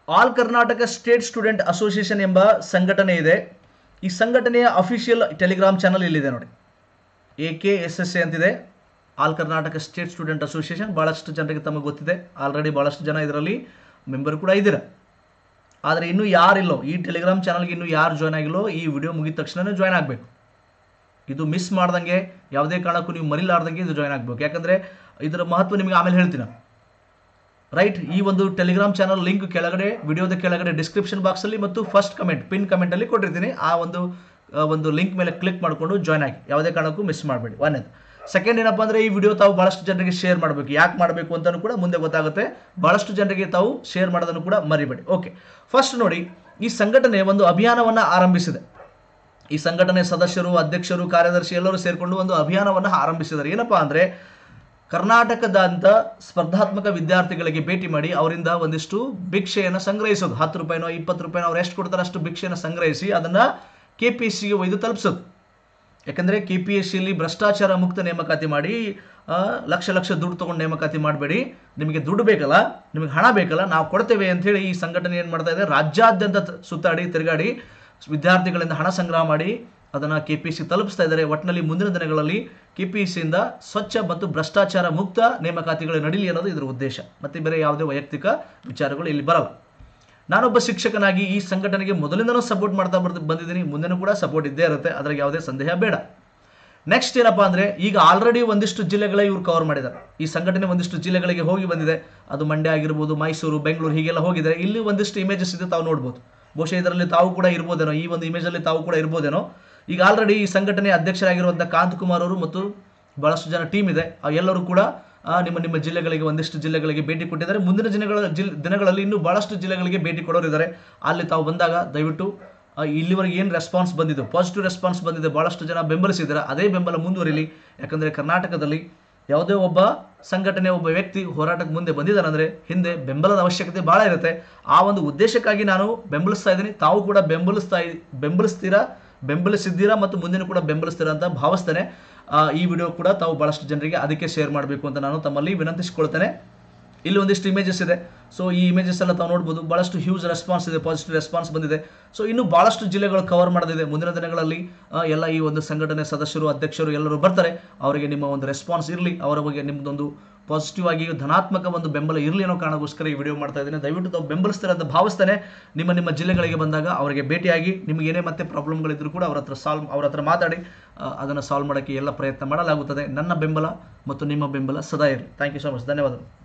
All Karnataka state student association ಎಂಬ ಸಂಘಟನೆ ಇದೆ. ಈ ಸಂಘಟನೆಯ ಅಫಿಷಿಯಲ್ ಟೆಲಿಗ್ರಾಮ್ ಚಾನಲ್ ಇಲ್ಲಿದೆ ನೋಡಿ, AKSSA ಅಂತಿದೆ, all Karnataka state student association. ಭಾಳಷ್ಟು ಜನರಿಗೆ ತಮಗೆ ಗೊತ್ತಿದೆ, ಆಲ್ರೆಡಿ ಭಾಳಷ್ಟು ಜನ ಇದರಲ್ಲಿ ಮೆಂಬರ್ ಕೂಡ ಇದ್ದೀರಾ. ಆದರೆ ಇನ್ನೂ ಯಾರಿಲ್ಲೋ ಈ ಟೆಲಿಗ್ರಾಮ್ ಚಾನಲ್ಗೆ ಇನ್ನೂ ಯಾರು ಜಾಯ್ನ್ ಆಗಿಲ್ಲೋ ಈ ವಿಡಿಯೋ ಮುಗಿದ ತಕ್ಷಣ ಜಾಯ್ನ್ ಆಗಬೇಕು. ಇದು ಮಿಸ್ ಮಾಡ್ದಂಗೆ ಯಾವುದೇ ಕಾರಣಕ್ಕೂ ನೀವು ಮರಿಲಾರ್ದಂಗೆ ಇದು ಜಾಯ್ನ್ ಆಗಬೇಕು. ಯಾಕಂದರೆ ಇದರ ಮಹತ್ವ ನಿಮಗೆ ಆಮೇಲೆ ಹೇಳ್ತೀನಿ ರೈಟ್. ಈ ಒಂದು ಟೆಲಿಗ್ರಾಮ್ ಚಾನಲ್ ಲಿಂಕ್ ಕೆಳಗಡೆ ವಿಡಿಯೋದ ಕೆಳಗಡೆ ಡಿಸ್ಕ್ರಿಪ್ಷನ್ ಬಾಕ್ಸಲ್ಲಿ ಮತ್ತು ಫಸ್ಟ್ ಕಮೆಂಟ್ ಪಿನ್ ಕಮೆಂಟಲ್ಲಿ ಕೊಟ್ಟಿರ್ತೀನಿ. ಆ ಒಂದು ಲಿಂಕ್ ಮೇಲೆ ಕ್ಲಿಕ್ ಮಾಡಿಕೊಂಡು ಜಾಯ್ನ್ ಆಗಿ, ಯಾವುದೇ ಕಾರಣಕ್ಕೂ ಮಿಸ್ ಮಾಡಬೇಡಿ. ಒಂದೇದು. ಸೆಕೆಂಡ್ ಏನಪ್ಪ ಅಂದರೆ ಈ ವಿಡಿಯೋ ತಾವು ಭಾಳಷ್ಟು ಜನರಿಗೆ ಶೇರ್ ಮಾಡಬೇಕು. ಯಾಕೆ ಮಾಡಬೇಕು ಅಂತಲೂ ಕೂಡ ಮುಂದೆ ಗೊತ್ತಾಗುತ್ತೆ. ಭಾಳಷ್ಟು ಜನರಿಗೆ ತಾವು ಶೇರ್ ಮಾಡೋದನ್ನು ಕೂಡ ಮರಿಬೇಡಿ. ಓಕೆ, ಫಸ್ಟ್ ನೋಡಿ, ಈ ಸಂಘಟನೆ ಒಂದು ಅಭಿಯಾನವನ್ನು ಆರಂಭಿಸಿದೆ. ಈ ಸಂಘಟನೆ ಸದಸ್ಯರು, ಅಧ್ಯಕ್ಷರು, ಕಾರ್ಯದರ್ಶಿ ಎಲ್ಲರೂ ಸೇರಿಕೊಂಡು ಒಂದು ಅಭಿಯಾನವನ್ನು ಆರಂಭಿಸಿದ್ದಾರೆ. ಏನಪ್ಪಾ ಅಂದರೆ ಕರ್ನಾಟಕದಾದ್ಯಂತ ಸ್ಪರ್ಧಾತ್ಮಕ ವಿದ್ಯಾರ್ಥಿಗಳಿಗೆ ಭೇಟಿ ಮಾಡಿ ಅವರಿಂದ ಒಂದಿಷ್ಟು ಭಿಕ್ಷೆಯನ್ನು ಸಂಗ್ರಹಿಸೋದು. 10 ರೂಪಾಯಿನೋ 20 ರೂಪಾಯಿನೋ ಅವ್ರು ಎಷ್ಟು ಕೊಡ್ತಾರೆ ಅಷ್ಟು ಭಿಕ್ಷೆಯನ್ನು ಸಂಗ್ರಹಿಸಿ ಅದನ್ನು KPSCಗೆ ಒಯ್ದು ತಲುಪಿಸೋದು. ಯಾಕಂದರೆ KPSCಯಲ್ಲಿ ಭ್ರಷ್ಟಾಚಾರ ಮುಕ್ತ ನೇಮಕಾತಿ ಮಾಡಿ ಲಕ್ಷ ದುಡ್ಡು ತೊಗೊಂಡು ನೇಮಕಾತಿ ಮಾಡಬೇಡಿ. ನಿಮಗೆ ದುಡ್ಡು ಬೇಕಲ್ಲ, ನಿಮಗೆ ಹಣ ಬೇಕಲ್ಲ, ನಾವು ಕೊಡ್ತೇವೆ ಅಂಥೇಳಿ ಈ ಸಂಘಟನೆ ಏನು ಮಾಡ್ತಾ ಇದೆ, ರಾಜ್ಯಾದ್ಯಂತ ಸುತ್ತಾಡಿ ತಿರುಗಾಡಿ ವಿದ್ಯಾರ್ಥಿಗಳಿಂದ ಹಣ ಸಂಗ್ರಹ ಮಾಡಿ ಅದನ್ನು KPSC ತಲುಪಿಸ್ತಾ ಇದ್ದಾರೆ. ಒಟ್ಟಿನಲ್ಲಿ ಮುಂದಿನ ದಿನಗಳಲ್ಲಿ KPSCಯಿಂದ ಸ್ವಚ್ಛ ಮತ್ತು ಭ್ರಷ್ಟಾಚಾರ ಮುಕ್ತ ನೇಮಕಾತಿಗಳು ನಡೀಲಿ ಅನ್ನೋದು ಇದರ ಉದ್ದೇಶ. ಮತ್ತು ಬೇರೆ ಯಾವುದೇ ವೈಯಕ್ತಿಕ ವಿಚಾರಗಳು ಇಲ್ಲಿ ಬರಲ್ಲ. ನಾನೊಬ್ಬ ಶಿಕ್ಷಕನಾಗಿ ಈ ಸಂಘಟನೆಗೆ ಮೊದಲಿಂದನೂ ಸಪೋರ್ಟ್ ಮಾಡ್ತಾ ಬಂದಿದ್ದೀನಿ, ಮುಂದೆನೂ ಕೂಡ ಸಪೋರ್ಟ್ ಇದ್ದೇ ಇರುತ್ತೆ, ಅದ್ರಾಗ ಯಾವುದೇ ಸಂದೇಹ ಬೇಡ. ನೆಕ್ಸ್ಟ್ ಏನಪ್ಪಾ ಅಂದರೆ ಈಗ ಆಲ್ರೆಡಿ ಒಂದಿಷ್ಟು ಜಿಲ್ಲೆಗಳ ಇವ್ರು ಕವರ್ ಮಾಡಿದ್ದಾರೆ. ಈ ಸಂಘಟನೆ ಒಂದಿಷ್ಟು ಜಿಲ್ಲೆಗಳಿಗೆ ಹೋಗಿ ಬಂದಿದೆ. ಅದು ಮಂಡ್ಯ ಆಗಿರ್ಬೋದು, ಮೈಸೂರು, ಬೆಂಗಳೂರು ಹೀಗೆಲ್ಲ ಹೋಗಿದ್ದಾರೆ. ಇಲ್ಲಿ ಒಂದಿಷ್ಟು ಇಮೇಜಸ್ ಇದೆ, ತಾವು ನೋಡ್ಬೋದು. ಬಹುಶಃ ಇದರಲ್ಲಿ ತಾವು ಕೂಡ ಇರ್ಬೋದೇನೋ, ಈ ಒಂದು ಇಮೇಜಲ್ಲಿ ತಾವು ಕೂಡ ಇರ್ಬೋದೇನೋ. ಈಗ ಆಲ್ರೆಡಿ ಈ ಸಂಘಟನೆ ಅಧ್ಯಕ್ಷರಾಗಿರುವಂಥ ಕಾಂತ್ ಕುಮಾರ್ ಅವರು ಮತ್ತು ಭಾಳಷ್ಟು ಜನ ಟೀಮ್ ಇದೆ, ಎಲ್ಲರೂ ಕೂಡ ನಿಮ್ಮ ಜಿಲ್ಲೆಗಳಿಗೆ ಒಂದಿಷ್ಟು ಜಿಲ್ಲೆಗಳಿಗೆ ಭೇಟಿ ಕೊಟ್ಟಿದ್ದಾರೆ. ಮುಂದಿನ ದಿನಗಳಲ್ಲಿ ಇನ್ನೂ ಭಾಳಷ್ಟು ಜಿಲ್ಲೆಗಳಿಗೆ ಭೇಟಿ ಕೊಡೋರಿದ್ದಾರೆ. ಅಲ್ಲಿ ತಾವು ಬಂದಾಗ ದಯವಿಟ್ಟು ಇಲ್ಲಿವರೆಗೆ ಏನು ರೆಸ್ಪಾನ್ಸ್ ಬಂದಿದೆ, ಪಾಸಿಟಿವ್ ರೆಸ್ಪಾನ್ಸ್ ಬಂದಿದೆ, ಭಾಳಷ್ಟು ಜನ ಬೆಂಬಲಿಸಿದ್ದಾರೆ. ಅದೇ ಬೆಂಬಲ ಮುಂದುವರಿಲಿ. ಯಾಕಂದರೆ ಕರ್ನಾಟಕದಲ್ಲಿ ಯಾವುದೇ ಒಬ್ಬ ಸಂಘಟನೆ, ಒಬ್ಬ ವ್ಯಕ್ತಿ ಹೋರಾಟಕ್ಕೆ ಮುಂದೆ ಬಂದಿದ್ದಾನಂದರೆ ಹಿಂದೆ ಬೆಂಬಲದ ಅವಶ್ಯಕತೆ ಭಾಳ ಇರುತ್ತೆ. ಆ ಒಂದು ಉದ್ದೇಶಕ್ಕಾಗಿ ನಾನು ಬೆಂಬಲಿಸ್ತಾ ಇದ್ದೀನಿ. ತಾವು ಕೂಡ ಬೆಂಬಲಿಸಿದ್ದೀರಾ ಮತ್ತು ಮುಂದಿನ ಕೂಡ ಬೆಂಬಲಿಸ್ತೀರಾ ಅಂತ ಭಾವಿಸ್ತೇನೆ. ಈ ವಿಡಿಯೋ ಕೂಡ ತಾವು ಭಾಳಷ್ಟು ಜನರಿಗೆ ಅದಕ್ಕೆ ಶೇರ್ ಮಾಡಬೇಕು ಅಂತ ನಾನು ತಮ್ಮಲ್ಲಿ ವಿನಂತಿಸಿಕೊಳ್ತೇನೆ. ಇಲ್ಲಿ ಒಂದಿಷ್ಟು ಇಮೇಜಸ್ ಇದೆ. ಸೊ ಈ ಇಮೇಜಸ್ ಎಲ್ಲ ತಾವು ನೋಡ್ಬೋದು. ಭಾಳಷ್ಟು ಹ್ಯೂಜ್ ರೆಸ್ಪಾನ್ಸ್ ಇದೆ, ಪಾಸಿಟಿವ್ ರೆಸ್ಪಾನ್ಸ್ ಬಂದಿದೆ. ಸೊ ಇನ್ನೂ ಭಾಳಷ್ಟು ಜಿಲ್ಲೆಗಳು ಕವರ್ ಮಾಡೋದಿದೆ. ಮುಂದಿನ ದಿನಗಳಲ್ಲಿ ಎಲ್ಲ ಈ ಒಂದು ಸಂಘಟನೆ ಸದಸ್ಯರು, ಅಧ್ಯಕ್ಷರು ಎಲ್ಲರೂ ಬರ್ತಾರೆ. ಅವರಿಗೆ ನಿಮ್ಮ ಒಂದು ರೆಸ್ಪಾನ್ಸ್ ಇರಲಿ, ಅವರ ಬಗ್ಗೆ ನಿಮ್ಮದೊಂದು ಪಾಸಿಟಿವ್ ಆಗಿ ಧನಾತ್ಮಕ ಒಂದು ಬೆಂಬಲ ಇರಲಿ ಅನ್ನೋ ಕಾರಣಕ್ಕೋಸ್ಕರ ಈ ವಿಡಿಯೋ ಮಾಡ್ತಾ ಇದ್ದೀನಿ. ದಯವಿಟ್ಟು ತಾವು ಬೆಂಬಲಿಸ್ತಾರೆ ಅಂತ ಭಾವಿಸ್ತೇನೆ. ನಿಮ್ಮ ಜಿಲ್ಲೆಗಳಿಗೆ ಬಂದಾಗ ಅವರಿಗೆ ಭೇಟಿಯಾಗಿ ನಿಮಗೆ ಏನೇ ಮತ್ತೆ ಪ್ರಾಬ್ಲಮ್ಗಳಿದ್ರೂ ಕೂಡ ಅವ್ರ ಹತ್ರ ಮಾತಾಡಿ ಅದನ್ನು ಸಾಲ್ವ್ ಮಾಡೋಕ್ಕೆ ಎಲ್ಲ ಪ್ರಯತ್ನ ಮಾಡಲಾಗುತ್ತದೆ. ನನ್ನ ಬೆಂಬಲ ಮತ್ತು ನಿಮ್ಮ ಬೆಂಬಲ ಸದಾ ಇರಲಿ. Thank you so much. ಧನ್ಯವಾದಗಳು.